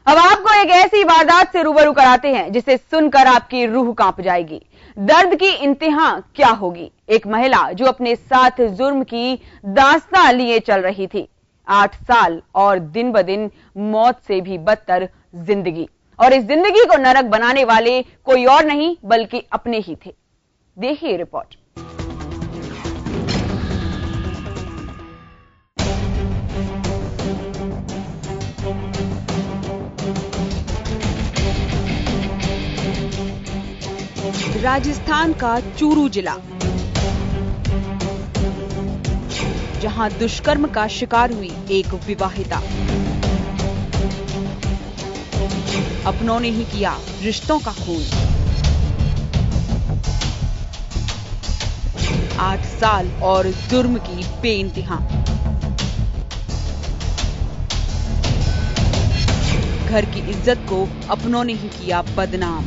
अब आपको एक ऐसी वारदात से रूबरू कराते हैं जिसे सुनकर आपकी रूह कांप जाएगी। दर्द की इंतहा क्या होगी। एक महिला जो अपने साथ जुर्म की दास्तां लिए चल रही थी। 8 साल और दिन ब दिन मौत से भी बदतर जिंदगी, और इस जिंदगी को नरक बनाने वाले कोई और नहीं बल्कि अपने ही थे। देखिए रिपोर्ट। राजस्थान का चूरू जिला, जहां दुष्कर्म का शिकार हुई एक विवाहिता। अपनों ने ही किया रिश्तों का खून। 8 साल और जुर्म की बेइंतहा। घर की इज्जत को अपनों ने ही किया बदनाम।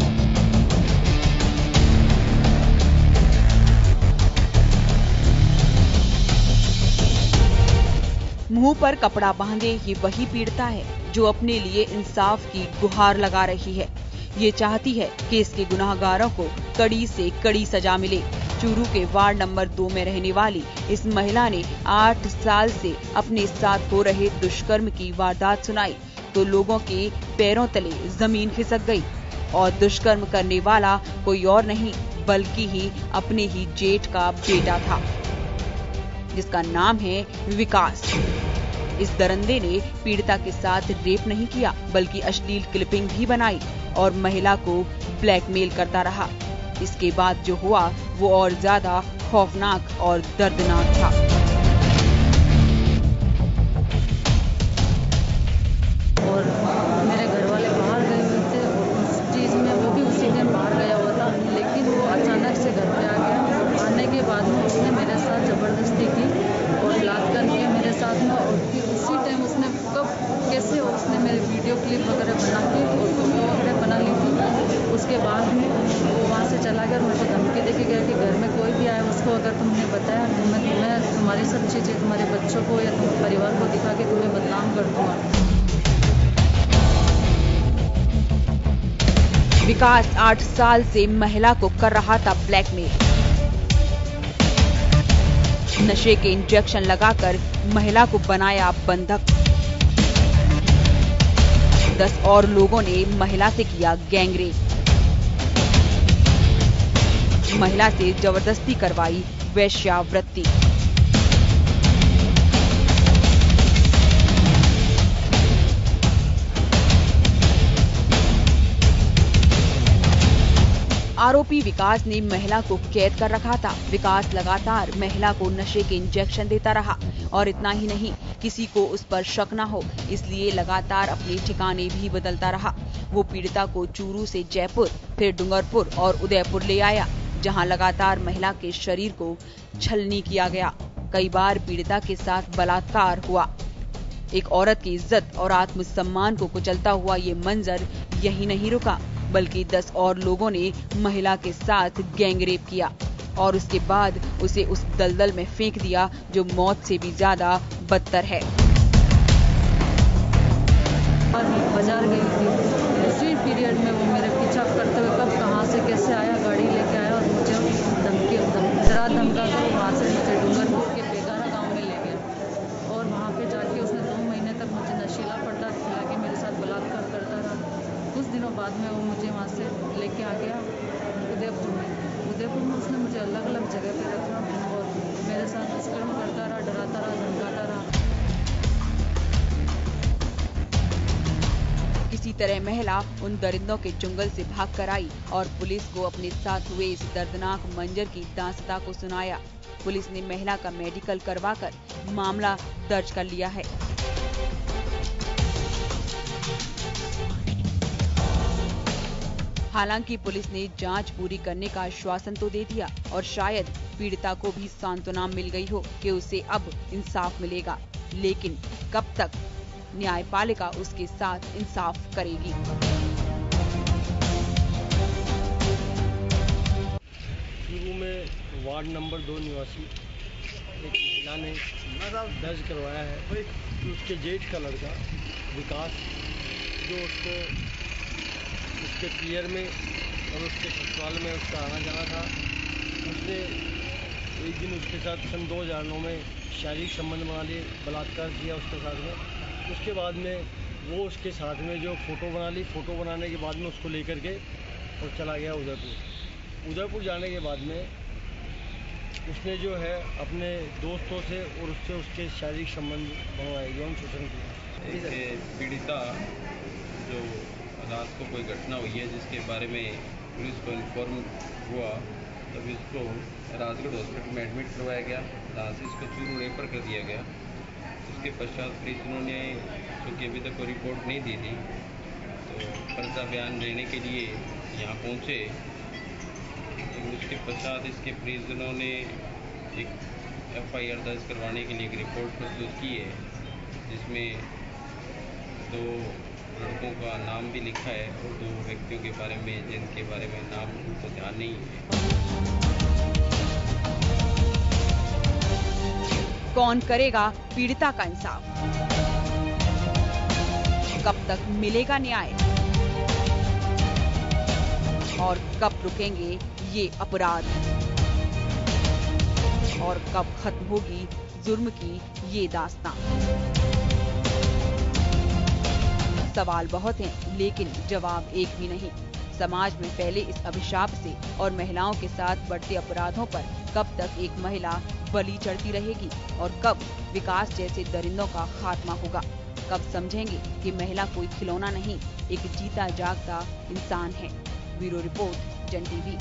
मुंह पर कपड़ा बांधे ये वही पीड़िता है जो अपने लिए इंसाफ की गुहार लगा रही है। ये चाहती है कि इसके गुनाहगारों को कड़ी से कड़ी सजा मिले। चूरू के वार्ड नंबर 2 में रहने वाली इस महिला ने 8 साल से अपने साथ हो रहे दुष्कर्म की वारदात सुनाई तो लोगों के पैरों तले जमीन खिसक गई। और दुष्कर्म करने वाला कोई और नहीं बल्कि ही अपने ही जेठ का बेटा था, जिसका नाम है विकास। इस दरिंदे ने पीड़िता के साथ रेप नहीं किया बल्कि अश्लील क्लिपिंग भी बनाई और महिला को ब्लैकमेल करता रहा। इसके बाद जो हुआ वो और ज्यादा खौफनाक और दर्दनाक था। और मेरे घर वाले बाहर गए हुए थे और उस चीज में वो भी उसी दिन बाहर गया हुआ था, लेकिन वो अचानक से घर पे आ गया। आने के बाद में उसने मेरे साथ जबरदस्ती की और बलात्कार किया मेरे साथ में। और फिर उसी टाइम उसने कब कैसे उसने मेरे वीडियो क्लिप वगैरह बना के और फोटो वगैरह बना ली थी। उसके बाद में वो वहाँ से चला गया और मुझे धमकी देके गया कि घर में कोई भी आया उसको अगर तुमने बताया तो मैं तुम्हारी सब चीज़ें तुम्हारे बच्चों को या तुम्हारे परिवार को दिखा के तुम्हें बदनाम कर दूंगा। विकास 8 साल से महिला को कर रहा था ब्लैकमेल। नशे के इंजेक्शन लगाकर महिला को बनाया बंधक। 10 और लोगों ने महिला से किया गैंगरेप। महिला से जबरदस्ती करवाई वेश्यावृत्ति। आरोपी विकास ने महिला को कैद कर रखा था। विकास लगातार महिला को नशे के इंजेक्शन देता रहा और इतना ही नहीं, किसी को उस पर शक न हो इसलिए लगातार अपने ठिकाने भी बदलता रहा। वो पीड़िता को चूरू से जयपुर, फिर डूंगरपुर और उदयपुर ले आया, जहां लगातार महिला के शरीर को छलनी किया गया। कई बार पीड़िता के साथ बलात्कार हुआ। एक औरत की इज्जत और आत्मसम्मान को कुचलता हुआ ये मंजर यही नहीं रुका, बल्कि 10 और लोगों ने महिला के साथ गैंगरेप किया और उसके बाद उसे उस दलदल में फेंक दिया जो मौत से भी ज्यादा बदतर है। बाजार गई थी, उसी पीरियड में वो मेरे पीछा करते हुए कब कहाँ से कैसे आया, गाड़ी लेके आया और मुझे डरा धमका कर वहाँ से मुझे डूंगरपुर के बेगाना गाँव में ले गया। और वहाँ पे जाके उसने 2 महीने तक मुझे नशीला पदार्थ खिला के मेरे साथ बलात्कार करता रहा। कुछ दिनों बाद में वो मुझे वहाँ से लेके आ गया उदयपुर में उसने मुझे अलग अलग जगह पे रखा और मेरे साथ दुष्कर्म करता रहा, डराता रहा, धमकाता रहा। किसी तरह महिला उन दरिंदों के चुंगल से भाग कर आई और पुलिस को अपने साथ हुए इस दर्दनाक मंजर की दास्तां को सुनाया। पुलिस ने महिला का मेडिकल करवाकर मामला दर्ज कर लिया है। हालांकि पुलिस ने जांच पूरी करने का आश्वासन तो दे दिया और शायद पीड़िता को भी सांत्वना मिल गई हो कि उसे अब इंसाफ मिलेगा, लेकिन कब तक न्यायपालिका उसके साथ इंसाफ करेगी। चूरू में वार्ड नंबर 2 निवासी एक महिला ने दर्ज करवाया है कि उसके जेठ का लड़का विकास जो उसको उसके पियर में और उसके ससुराल में उसका आना जाना था, उसने एक दिन उसके साथ सन 2009 में शारीरिक संबंध बना लिए, बलात्कार किया उसके साथ में। उसके बाद में वो उसके साथ में जो फ़ोटो बना ली, फ़ोटो बनाने के बाद में उसको लेकर के और चला गया उदयपुर। उदयपुर जाने के बाद में उसने जो है अपने दोस्तों से और उससे उसके शारीरिक संबंध बनवाए, यौन शोषण किया। पीड़िता जो रात को कोई घटना हुई है जिसके बारे में पुलिस को इन्फॉर्म हुआ, तब इसको राजगढ़ हॉस्पिटल में एडमिट करवाया गया। जहाँ से इसको चूरू रेफर कर दिया गया। उसके पश्चात परिजनों ने, चूँकि अभी तक कोई रिपोर्ट नहीं दी थी, तो पर्चा बयान देने के लिए यहाँ पहुँचे। लेकिन उसके पश्चात इसके परिजनों ने एक FIR दर्ज करवाने के लिए एक रिपोर्ट प्रस्तुत की है, जिसमें 2 लड़कों का नाम भी लिखा है और 2 व्यक्तियों के बारे में जिनके बारे में नाम उनको ध्यान नहीं है। कौन करेगा पीड़िता का इंसाफ? कब तक मिलेगा न्याय? और कब रुकेंगे ये अपराध? और कब खत्म होगी जुर्म की ये दास्तां? सवाल बहुत हैं, लेकिन जवाब एक भी नहीं। समाज में फैले इस अभिशाप से और महिलाओं के साथ बढ़ते अपराधों पर कब तक एक महिला बलि चढ़ती रहेगी और कब विकास जैसे दरिंदों का खात्मा होगा? कब समझेंगे कि महिला कोई खिलौना नहीं, एक जीता जागता इंसान है? Bureau report, Jan TV.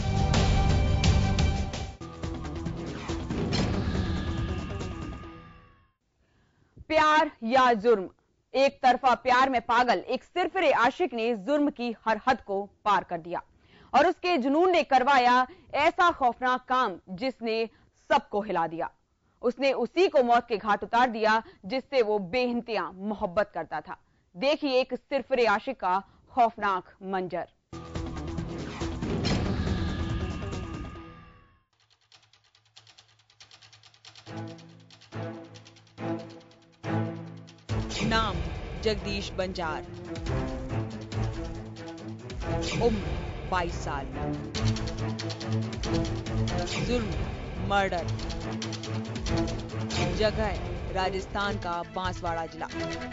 प्यार या जुर्म? एक तरफा प्यार में पागल एक सिरफिरे आशिक ने जुर्म की हर हद को पार कर दिया और उसके जुनून ने करवाया ऐसा खौफनाक काम जिसने सबको हिला दिया। उसने उसी को मौत के घाट उतार दिया जिससे वो बेइंतहा मोहब्बत करता था। देखिए एक सिरफिरे आशिक का खौफनाक मंजर। नाम जगदीश बंजार, उम्र 22 साल, जुर्म मर्डर, जगह राजस्थान का बांसवाड़ा जिला।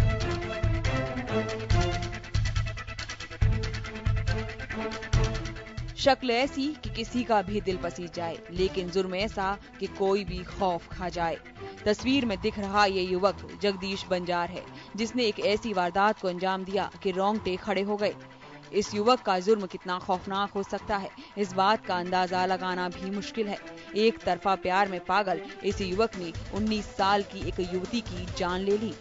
शक्ल ऐसी कि किसी का भी दिल पसीज जाए, लेकिन जुर्म ऐसा कि कोई भी खौफ खा जाए। तस्वीर में दिख रहा ये युवक जगदीश बंजार है, जिसने एक ऐसी वारदात को अंजाम दिया कि रोंगटे खड़े हो गए। इस युवक का जुर्म कितना खौफनाक हो सकता है, इस बात का अंदाजा लगाना भी मुश्किल है। एक तरफा प्यार में पागल इस युवक ने 19 साल की एक युवती की जान ले ली।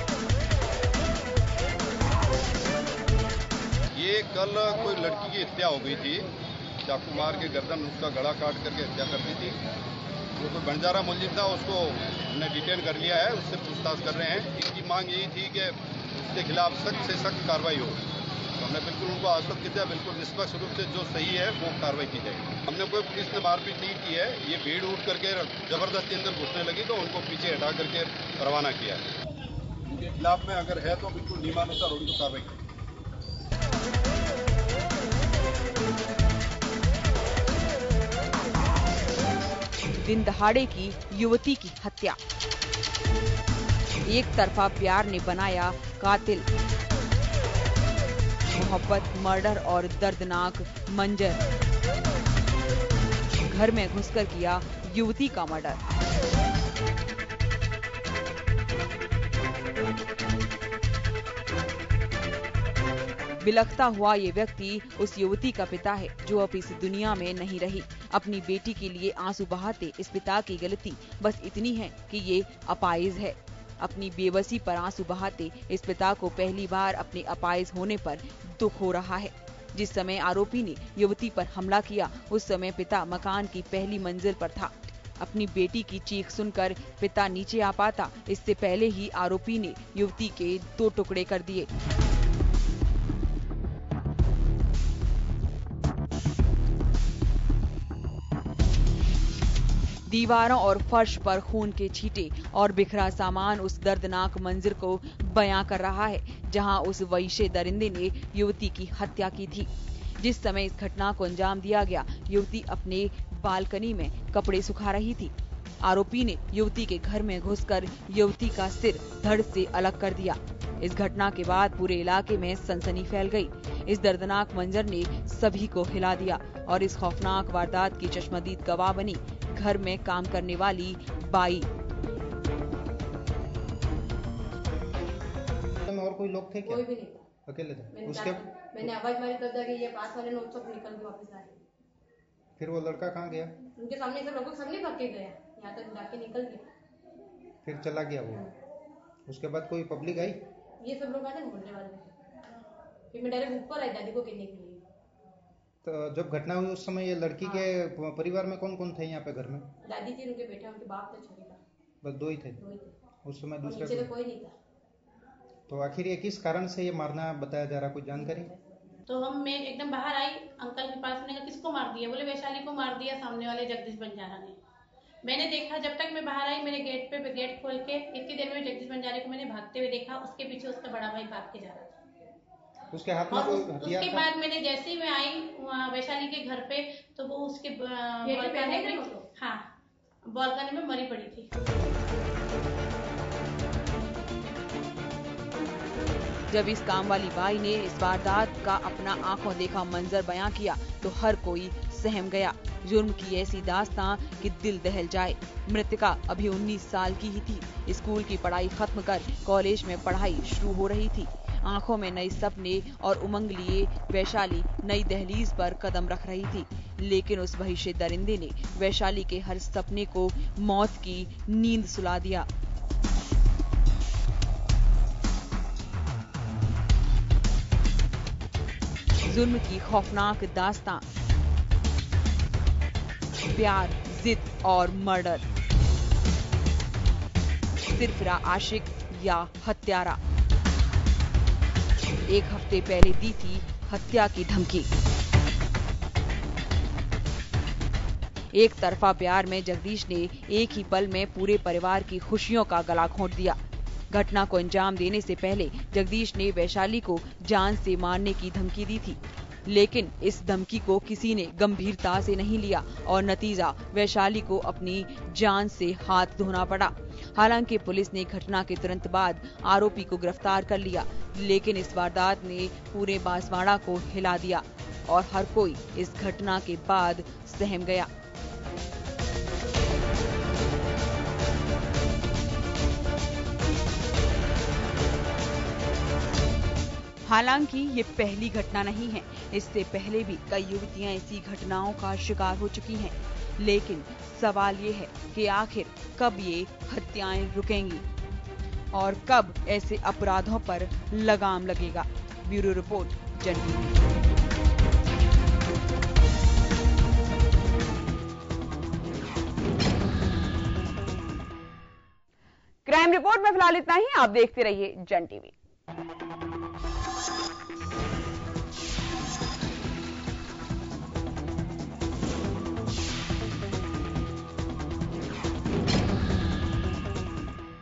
ये कल कोई लड़की की हत्या हो गई थी, चाकू मार के गर्दन उसका गला काट करके हत्या कर दी थी। जो कोई बंजारा मुलजिम था उसको हमने डिटेन कर लिया है, उससे पूछताछ कर रहे हैं। इनकी मांग यही थी कि उसके खिलाफ सख्त से सख्त कार्रवाई हो। तो हमने बिल्कुल उनको आश्वस्त किया, बिल्कुल निष्पक्ष रूप से जो सही है वो कार्रवाई की जाएगी। हमने कोई पुलिस ने मारपीट नहीं की है, ये भीड़ उठ करके जबरदस्ती अंदर घुसने लगी तो उनको पीछे हटा करके रवाना किया है। उनके खिलाफ में अगर है तो बिल्कुल नियमानुसार उनको कार्रवाई की। दिन दहाड़े की युवती की हत्या, एक तरफा प्यार ने बनाया कातिल। मोहब्बत, मर्डर और दर्दनाक मंजर। घर में घुसकर किया युवती का मर्डर। बिलखता हुआ ये व्यक्ति उस युवती का पिता है जो अब इस दुनिया में नहीं रही। अपनी बेटी के लिए आंसू बहाते इस पिता की गलती बस इतनी है कि ये अपाहिज है। अपनी बेबसी पर आंसू बहाते इस पिता को पहली बार अपने अपाहिज होने पर दुख हो रहा है। जिस समय आरोपी ने युवती पर हमला किया उस समय पिता मकान की पहली मंजिल पर था। अपनी बेटी की चीख सुनकर पिता नीचे आ पाता, इससे पहले ही आरोपी ने युवती के 2 टुकड़े कर दिए। दीवारों और फर्श पर खून के छींटे और बिखरा सामान उस दर्दनाक मंजर को बयां कर रहा है जहां उस वहशी दरिंदे ने युवती की हत्या की थी। जिस समय इस घटना को अंजाम दिया गया, युवती अपने बालकनी में कपड़े सुखा रही थी। आरोपी ने युवती के घर में घुसकर युवती का सिर धड़ से अलग कर दिया। इस घटना के बाद पूरे इलाके में सनसनी फैल गई। इस दर्दनाक मंजर ने सभी को हिला दिया और इस खौफनाक वारदात की चश्मदीद गवाह बनी घर में काम करने वाली बाई। और कोई लोग थे क्या? कोई भी नहीं था, अकेले थे। मैंने आवाज मारी तब जाके ये पास वाले लोग सब निकल के वापस आए। फिर वो लड़का कहाँ गया? उनके सामने सब लोगों सामने भाग के गया, यहाँ तक जाके निकल गया, फिर चला गया वो। उसके बाद कोई पब्लिक आई? ये सब लोग आए थे मोहल्ले वाले। फिर मैं डायरेक्ट ऊपर आई दादी को कहने के लिए। तो जब घटना हुई उस समय ये लड़की के परिवार में कौन कौन थे यहाँ पे घर में? दादी थी, उनके बेटा, उनके बाप था, छोटे था, बस दो ही थे उस समय। दूसरे तो कोई नहीं था। तो आखिर ये किस कारण से ये मारना बताया जा रहा, कुछ जानकारी? तो मैं एकदम बाहर आई, अंकल के पास, मैंने कहा किसको मार दिया? बोले वैशाली को मार दिया, सामने वाले जगदीश बंजारा ने। मैंने देखा, जब तक मैं बाहर आई मेरे गेट पे गेट खोल के इतनी देर में जगदीश बंजारे को मैंने भागते हुए देखा, उसके पीछे उसका बड़ा भाई भाग के जा रहा था। उसके हाथ में कोई हथियार था? उसके बाद मैंने जैसे ही मैं आई वैशाली के घर पे, तो वो उसके बालकनी में मरी पड़ी थी। जब इस काम वाली बाई ने इस वारदात का अपना आंखों देखा मंजर बयां किया तो हर कोई सहम गया। जुर्म की ऐसी दास्तां कि दिल दहल जाए। मृतका अभी 19 साल की ही थी। स्कूल की पढ़ाई खत्म कर कॉलेज में पढ़ाई शुरू हो रही थी। आंखों में नए सपने और उमंग लिए वैशाली नई दहलीज पर कदम रख रही थी, लेकिन उस वहशी दरिंदे ने वैशाली के हर सपने को मौत की नींद सुला दिया। जुर्म की खौफनाक दास्तां, प्यार, जिद और मर्डर। सिरफिरा आशिक या हत्यारा। एक हफ्ते पहले दी थी हत्या की धमकी। एक तरफा प्यार में जगदीश ने एक ही पल में पूरे परिवार की खुशियों का गला घोंट दिया। घटना को अंजाम देने से पहले जगदीश ने वैशाली को जान से मारने की धमकी दी थी, लेकिन इस धमकी को किसी ने गंभीरता से नहीं लिया और नतीजा वैशाली को अपनी जान से हाथ धोना पड़ा। हालांकि पुलिस ने घटना के तुरंत बाद आरोपी को गिरफ्तार कर लिया, लेकिन इस वारदात ने पूरे बांसवाड़ा को हिला दिया और हर कोई इस घटना के बाद सहम गया। हालांकि ये पहली घटना नहीं है, इससे पहले भी कई युवतियां ऐसी घटनाओं का शिकार हो चुकी हैं। लेकिन सवाल ये है कि आखिर कब ये हत्याएं रुकेंगी और कब ऐसे अपराधों पर लगाम लगेगा। Bureau report, Jan TV. Crime report में फिलहाल इतना ही। आप देखते रहिए जन टीवी।